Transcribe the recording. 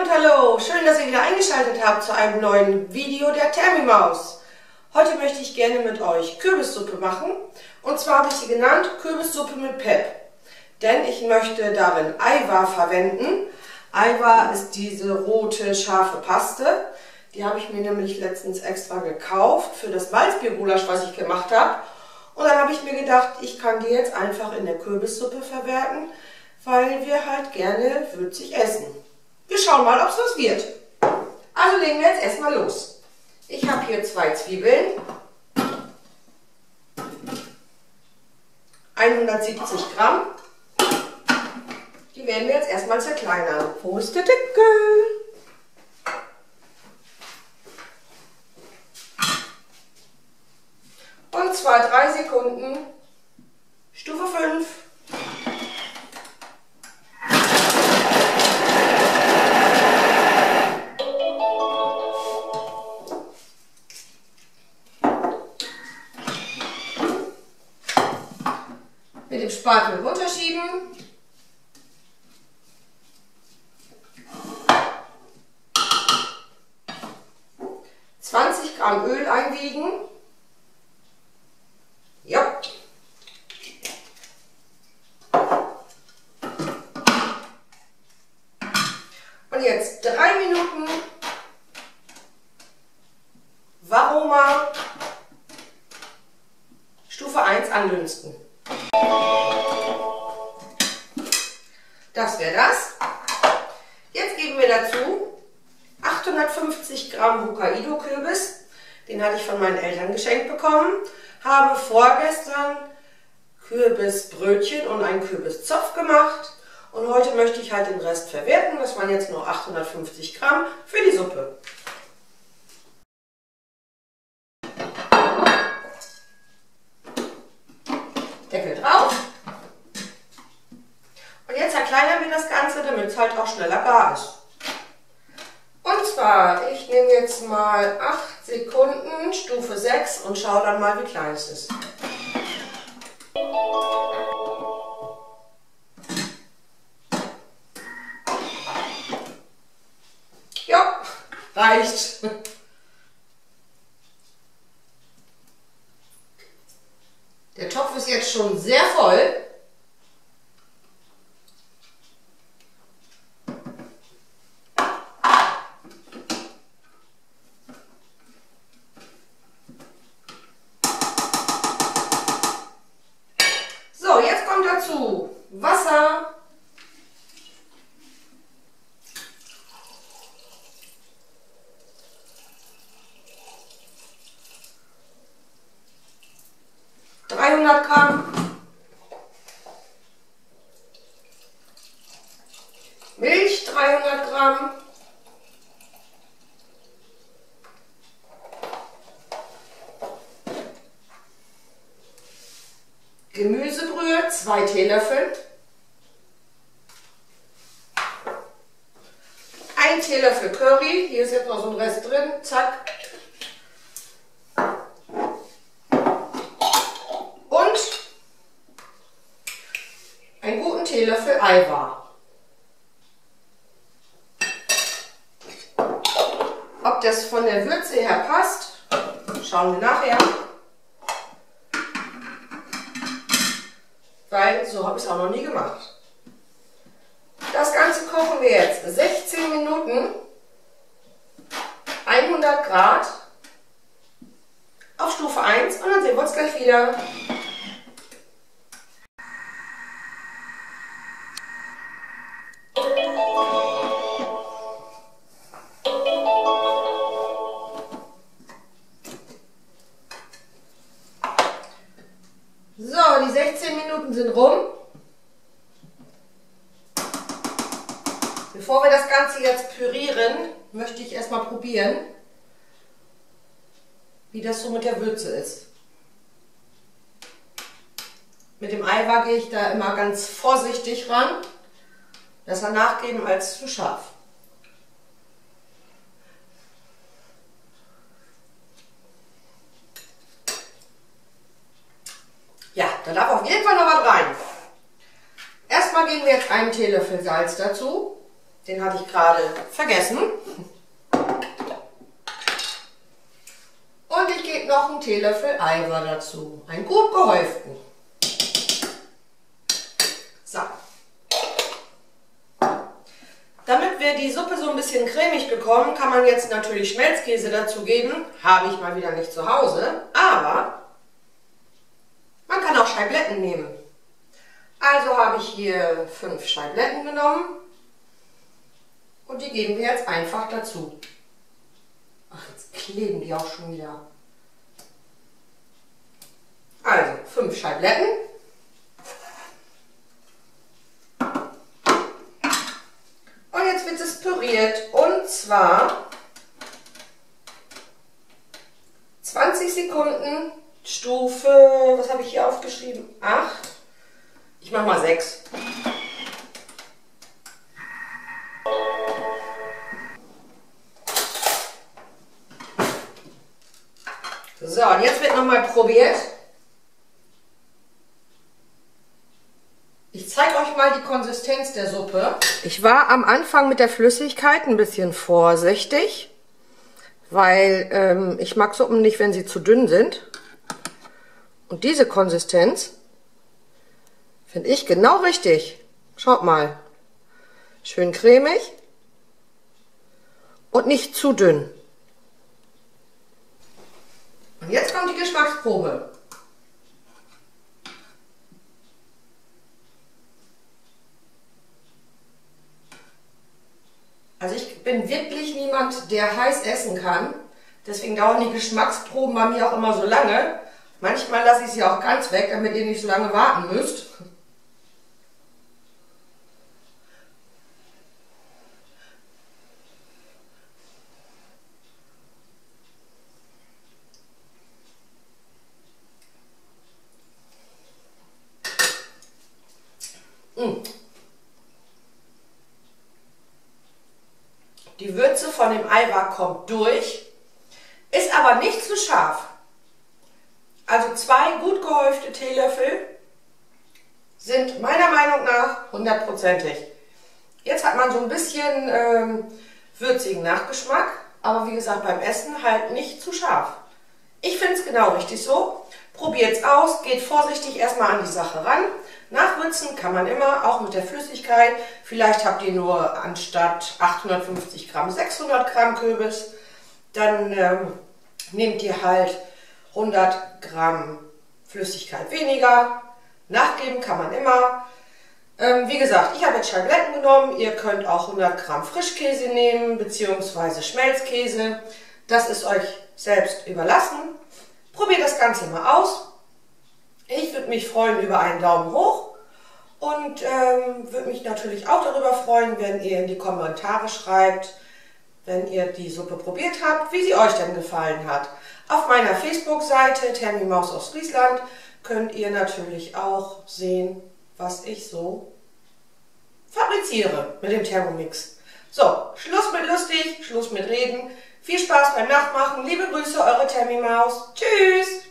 und hallo, schön, dass ihr wieder eingeschaltet habt zu einem neuen Video der Thermimaus. Heute möchte ich gerne mit euch Kürbissuppe machen und zwar habe ich sie genannt Kürbissuppe mit Pep. Denn ich möchte darin Aiwa verwenden. Aiwa ist diese rote, scharfe Paste. Die habe ich mir nämlich letztens extra gekauft für das Malzbiergulasch, was ich gemacht habe. Und dann habe ich mir gedacht, ich kann die jetzt einfach in der Kürbissuppe verwerten, weil wir halt gerne würzig essen. Wir schauen mal, ob es was wird. Also legen wir jetzt erstmal los. Ich habe hier 2 Zwiebeln, 170 Gramm. Die werden wir jetzt erstmal zerkleinern. Wo ist der Deckel? Und zwar 3 Sekunden, Stufe 5. Mit dem Spatel runterschieben. Gramm Öl einwiegen. Ja. Und jetzt 3 Minuten Varoma Stufe 1 andünsten. Das wäre das. Jetzt geben wir dazu 850 Gramm Hokkaido-Kürbis. Den hatte ich von meinen Eltern geschenkt bekommen. Habe vorgestern Kürbisbrötchen und einen Kürbiszopf gemacht. Und heute möchte ich halt den Rest verwerten. Das waren jetzt nur 850 Gramm für die Suppe. Deckel drauf. Und jetzt zerkleinern wir das Ganze, damit es halt auch schneller gar ist. Und zwar, ich nehme jetzt mal 8 Sekunden, Stufe 6 und schaue dann mal, wie klein es ist. Ja, reicht. Der Topf ist jetzt schon sehr voll. So, jetzt kommt dazu Wasser, Gramm, Milch 300 Gramm, Gemüsebrühe 2 Teelöffel, 1 Teelöffel Curry, hier ist jetzt noch so ein Rest drin, zack. Und einen guten Teelöffel Aiwa. Ob das von der Würze her passt, schauen wir nachher. Weil so habe ich es auch noch nie gemacht. Das Ganze kochen wir jetzt 16 Minuten, 100 Grad, auf Stufe 1 und dann sehen wir uns gleich wieder. So, die 16 Minuten sind rum. Bevor wir das Ganze jetzt pürieren, möchte ich erstmal probieren, wie das so mit der Würze ist. Mit dem Aiwa gehe ich da immer ganz vorsichtig ran. Besser nachgeben als zu scharf. Ja, da darf auf jeden Fall noch was rein. Erstmal geben wir jetzt einen Teelöffel Salz dazu. Den hatte ich gerade vergessen. Und ich gebe noch einen Teelöffel Eiweiß dazu. Einen gut gehäuften. So. Damit wir die Suppe so ein bisschen cremig bekommen, kann man jetzt natürlich Schmelzkäse dazu geben. Habe ich mal wieder nicht zu Hause, aber man kann auch Scheibletten nehmen. Also habe ich hier 5 Scheibletten genommen und die geben wir jetzt einfach dazu. Ach, jetzt kleben die auch schon wieder. Also 5 Scheibletten. Und jetzt wird es püriert und zwar 20 Sekunden, Stufe, was habe ich hier aufgeschrieben? 8. Ich mache mal 6. So, und jetzt wird nochmal probiert. Ich zeige euch mal die Konsistenz der Suppe. Ich war am Anfang mit der Flüssigkeit ein bisschen vorsichtig, weil ich mag Suppen nicht, wenn sie zu dünn sind. Und diese Konsistenz finde ich genau richtig. Schaut mal. Schön cremig und nicht zu dünn. Und jetzt kommt die Geschmacksprobe. Also ich bin wirklich niemand, der heiß essen kann. Deswegen dauern die Geschmacksproben bei mir auch immer so lange. Manchmal lasse ich sie auch ganz weg, damit ihr nicht so lange warten müsst. Die Würze von dem Eiweiß kommt durch, ist aber nicht zu scharf. Also 2 gut gehäufte Teelöffel sind meiner Meinung nach 100%ig. Jetzt hat man so ein bisschen würzigen Nachgeschmack, aber wie gesagt beim Essen halt nicht zu scharf. Ich finde es genau richtig so. Probiert es aus, geht vorsichtig erstmal an die Sache ran. Nachwürzen kann man immer, auch mit der Flüssigkeit. Vielleicht habt ihr nur anstatt 850 Gramm 600 Gramm Kürbis. Dann nehmt ihr halt 100 Gramm Flüssigkeit weniger. Nachgeben kann man immer. Wie gesagt, ich habe jetzt Scheibletten genommen. Ihr könnt auch 100 Gramm Frischkäse nehmen, beziehungsweise Schmelzkäse. Das ist euch selbst überlassen. Probiert das Ganze mal aus. Ich würde mich freuen über einen Daumen hoch und würde mich natürlich auch darüber freuen, wenn ihr in die Kommentare schreibt, wenn ihr die Suppe probiert habt, wie sie euch denn gefallen hat. Auf meiner Facebook-Seite Thermimaus aus Friesland könnt ihr natürlich auch sehen, was ich so fabriziere mit dem Thermomix. So, Schluss mit lustig, Schluss mit reden. Viel Spaß beim Nachmachen. Liebe Grüße, eure Thermimaus. Tschüss!